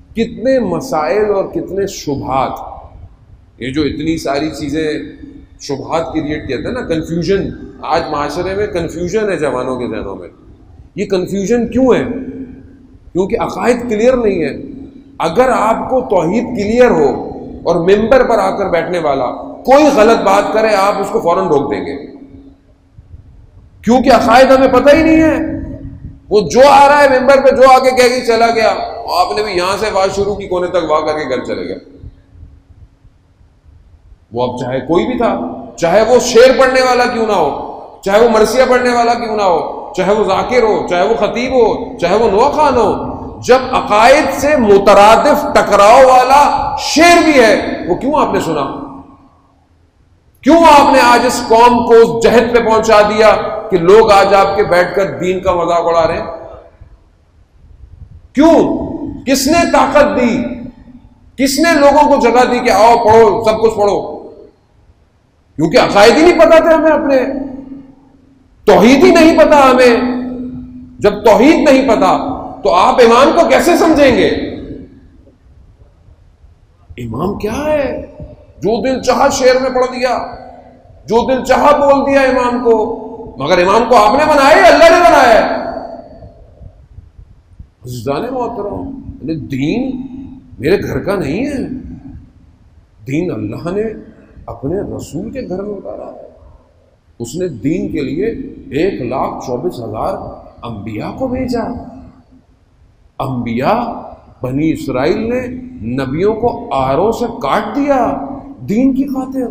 کتنے مسائل اور کتنے شبہات، یہ جو اتنی ساری چیزیں شبہات کریٹ کہتے ہیں نا، کنفیوژن، آج معاشرے میں کنفیوژن ہے جوانوں کے ذہنوں میں. یہ کنفیوژن کیوں ہے؟ کیونکہ عقائد کلیئر نہیں ہے. اگر آپ کو توحید کلیئر ہو اور ممبر پر آ کر بیٹھنے والا کوئی غلط بات کرے، آپ اس کو فوراً روک دیں گے، کیونکہ عقائد ہمیں پتہ ہی نہیں ہے. وہ جو آ رہا ہے ممبر پہ، جو آگے کہہ کے چلا گیا، آپ نے بھی یہاں سے بات شروع کی، کونے تک واہ کر کے گھر چلے گئے. وہ اب چاہے کوئی بھی تھا، چاہے وہ شعر پڑھنے والا کیوں نہ ہو، چاہے وہ مرثیہ پڑھنے والا کیوں نہ ہو، چاہے وہ ذاکر ہو، چاہے وہ خطیب ہو، چاہے وہ نوا خان ہو، جب عقائد سے مترادف ٹکراؤ والا شعر بھی ہے، وہ کیوں آپ نے سنا؟ کیوں آپ نے آج اس قوم کو اس جہد پہ پہنچا دیا کہ لوگ آج آپ کے بیٹھ کر دین کا مذاق اڑا رہے ہیں؟ کیوں؟ کس نے طاقت دی؟ کس نے لوگوں کو جگہ دی کہ آؤ پڑھو، سب کچھ پڑھو؟ کیونکہ عقائد ہی نہیں پتا تھے ہمیں، اپنے توحید ہی نہیں پتا ہمیں. جب توحید نہیں پتا تو آپ امام کو کیسے سمجھیں گے؟ امام کیا ہے؟ جو دل چاہا شعر میں پڑھ دیا، جو دل چاہا بول دیا امام کو. مگر امام کو آپ نے بنایا ہے، اللہ نے بنایا ہے. عزیزان محترم، دین میرے گھر کا نہیں ہے، دین اللہ نے اپنے رسول کے گھر میں اتارا ہے. اس نے دین کے لیے 1,24,000 انبیاء کو بھیجا. انبیاء بنی اسرائیل نے نبیوں کو آروں سے کاٹ دیا دین کی خاطر.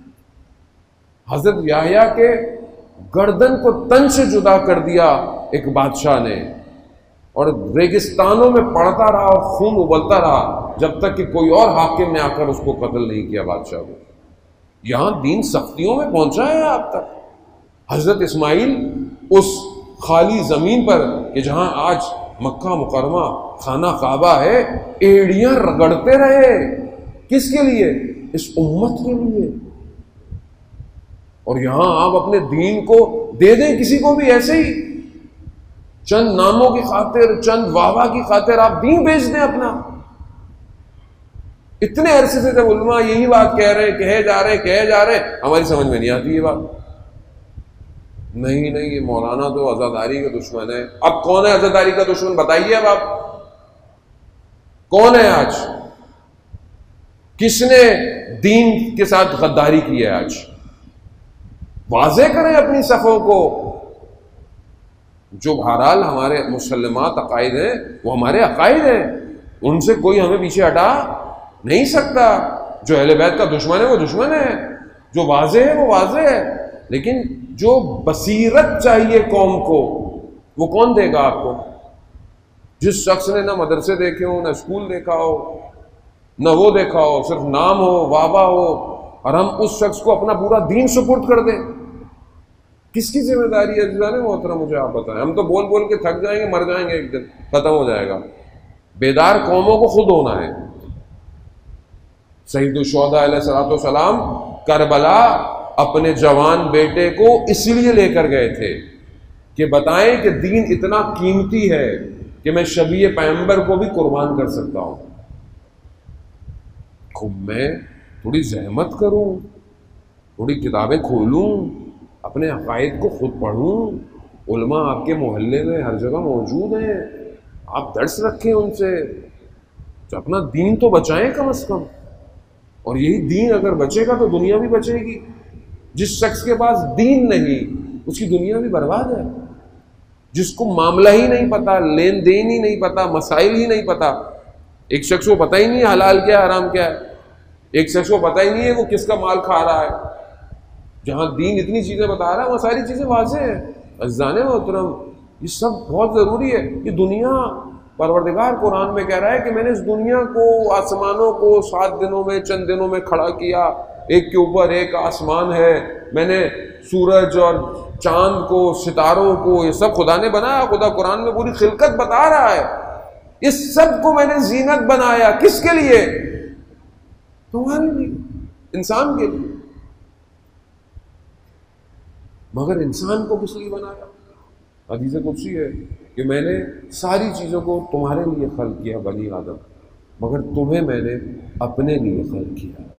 حضرت یحییٰ کے گردن کو تن سے جدا کر دیا ایک بادشاہ نے، اور ریگستانوں میں پڑتا رہا اور خون ابلتا رہا جب تک کہ کوئی اور حاکم نے آ کر اس کو قتل نہیں کیا بادشاہ کو. یہاں دین سختیوں میں پہنچا ہے آپ تک. حضرت اسماعیل اس خالی زمین پر کہ جہاں آج مکہ مکرمہ خانہ کعبہ ہے، ایڑیاں رگڑتے رہے. کس کے لیے؟ اس امت کے لیے. اور یہاں آپ اپنے دین کو دے دیں کسی کو بھی ایسے ہی، چند ناموں کی خاطر، چند واہ کی خاطر آپ دین بیچ دیں اپنا. اتنے عرصے سے جب علماء یہی بات کہہ رہے، کہے جا رہے، ہماری سمجھ میں نہیں آتی یہ بات. نہیں یہ مولانا تو عزاداری کا دشمن ہے. اب کون ہے عزاداری کا دشمن؟ بتائیے. اب آپ کون ہے آج؟ کس نے دین کے ساتھ غداری کی ہے آج؟ واضح کریں اپنی صفوں کو. جو بہرحال ہمارے مسلمات عقائد ہیں وہ ہمارے عقائد ہیں، ان سے کوئی ہمیں پیچھے ہٹا نہیں سکتا. جو اہل بیت کا دشمن ہے وہ دشمن ہے، جو واضح ہے وہ واضح ہے. لیکن جو بصیرت چاہیے قوم کو، وہ کون دے گا آپ کو؟ جس شخص نے نہ مدرسے دیکھے ہو، نہ اسکول دیکھا ہو، نہ وہ دیکھا ہو، صرف نام ہو، واہ ہو، اور ہم اس شخص کو اپنا پورا دین سپرد کر دیں. کس کی ذمہ داری ہے عزیزان محترم؟ مجھے آپ بتائیں. ہم تو بول بول کے تھک جائیں گے، مر جائیں گے، ایک دن ختم ہو جائے گا. بیدار قوموں کو خود ہونا ہے. سید الشہداء علیہ الصلوۃ والسلام کربلا اپنے جوان بیٹے کو اس لیے لے کر گئے تھے کہ بتائیں کہ دین اتنا قیمتی ہے کہ میں شبیہ پیغمبر کو بھی قربان کر سکتا ہوں. میں تھوڑی زحمت کروں، تھوڑی کتابیں کھولوں، اپنے عقائد کو خود پڑھوں. علماء آپ کے محلے میں ہر جگہ موجود ہیں، آپ درس رکھیں ان سے، تو اپنا دین تو بچائیں کم از کم. اور یہی دین اگر بچے گا تو دنیا بھی بچے گی. جس شخص کے پاس دین نہیں اس کی دنیا بھی برباد ہے. جس کو معاملہ ہی نہیں پتا، لین دین ہی نہیں پتا، مسائل ہی نہیں پتا. ایک شخص کو پتہ ہی نہیں ہے حلال کیا ہے حرام کیا ہے، ایک شخص کو پتہ ہی نہیں ہے وہ کس کا مال کھا رہا ہے. جہاں دین اتنی چیزیں بتا رہا ہے وہ ساری چیزیں واضح ہیں. عزیزان محترم، یہ سب بہت ضروری ہے. یہ دنیا، پروردگار قرآن میں کہہ رہا ہے کہ میں نے اس دنیا کو، آسمانوں کو 7 دنوں میں، چند دنوں میں کھڑا کیا. ایک کے اوپر ایک آسمان ہے. میں نے سورج اور چاند کو، ستاروں کو، یہ سب خدا نے بنایا. خدا قرآن میں پوری خلقت بتا رہا ہے. اس سب کو میں نے زینت بنایا. کس کے لیے؟ تمہارے لیے، انسان کے لیے. مگر انسان کو کس لیے بنایا؟ حدیث قدسی ہے کہ میں نے ساری چیزوں کو تمہارے لیے خلق کیا بنی آدم. مگر تمہیں میں نے اپنے لیے خلق کیا۔